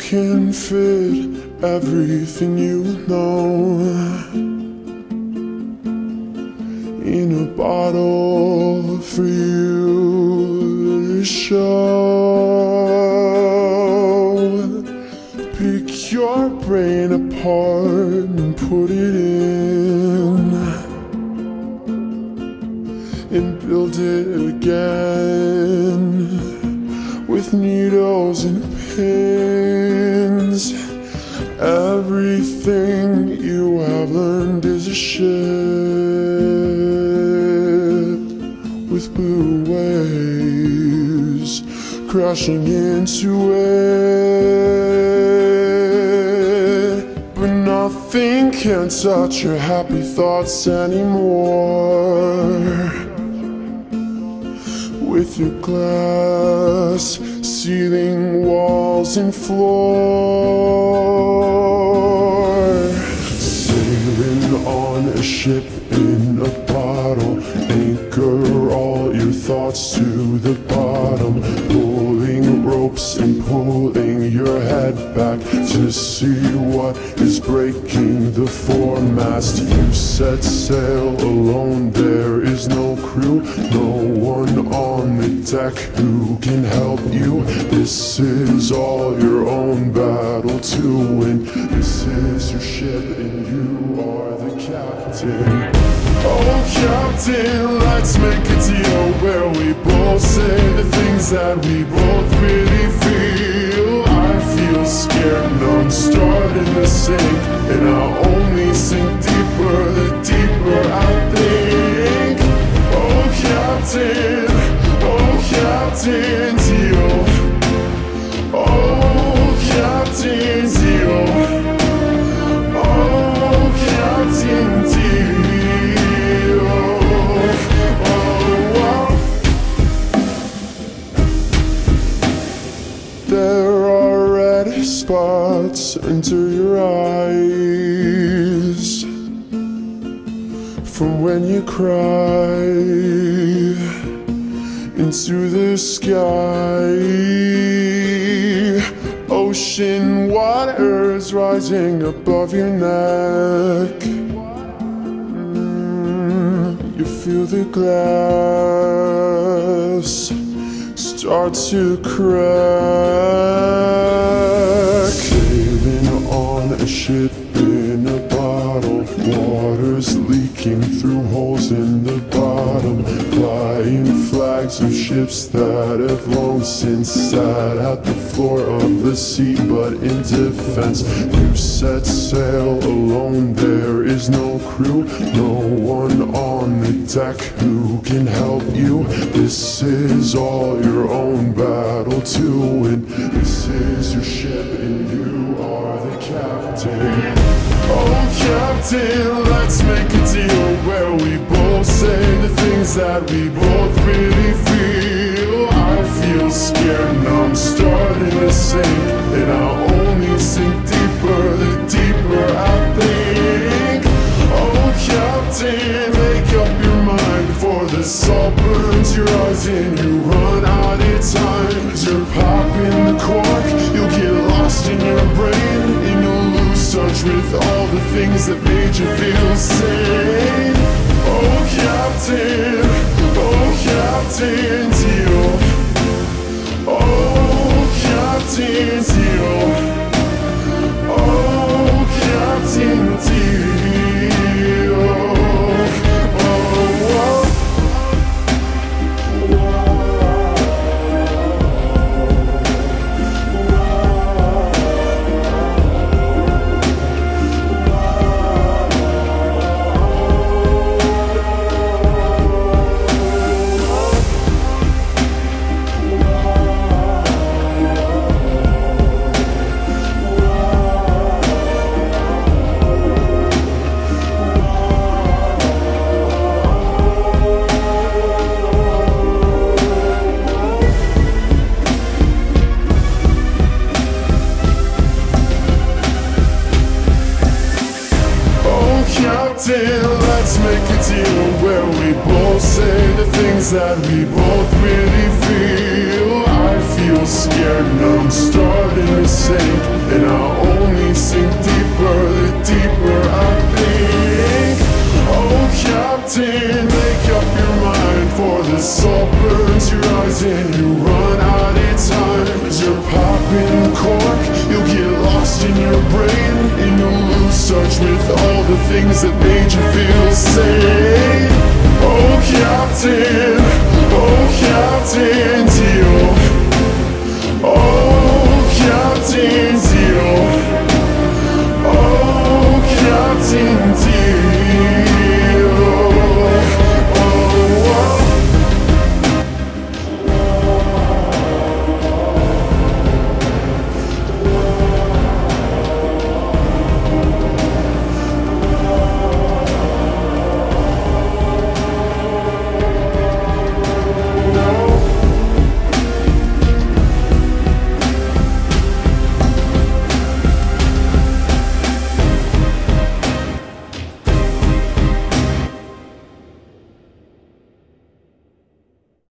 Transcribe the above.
can fit everything you know in a bottle for you to show. Pick your brain apart and put it in, and build it again with needles and pins. Everything you have learned is a ship with blue waves crashing into it. But nothing can touch your happy thoughts anymore. With your glass ceiling, walls and floor, sailing on a ship in a bottle, anchor all your thoughts to the bottom, pulling ropes and pulling your head back to see what is breaking the foremast. You set sail alone, there is no crew, no one on the deck who can help you. This is all your own battle to win. This is your ship and you are the captain. Oh captain, let's make a deal where we both say the things that we both really feel. I feel scared and I'm starting to sink, and I'll only sink deeper the deeper I think. Oh captain, deal. Oh captain, deal. Oh captain, deal. There are red spots under your eyes from when you cry into the sky. Ocean waters rising above your neck. You feel the glass start to crack. Sailing on a ship in a bottle, water's leaking through holes in the bottom, flying flags of ships that have long since sat at the floor of the sea. But in defense, you set sail alone, there is no crew, no one on the deck who can help you. This is all your own battle to win. This is your ship and you are the captain. Oh captain, let's make a deal where we both say the things that we both really feel. I feel scared and I'm starting to sink, and I'll only sink deeper the deeper I think. Oh captain, make up your mind before the salt burns your eyes and you run out of time. As you're popping the cork, you'll get lost in your brain, and you'll lose touch with all the things that made you feel sane. Oh captain, deal. Oh captain, deal. Oh captain, deal. Let's make a deal where we both say the things that we both really feel. I feel scared and I'm starting to sink, and I only sink deeper the deeper I think. Oh Captain, make up your mind, for the salt burns your eyes and you run out of time. As you're popping cork, you'll get lost in your brain, and you'll lose touch with all the things that made you feel safe. Oh Captain,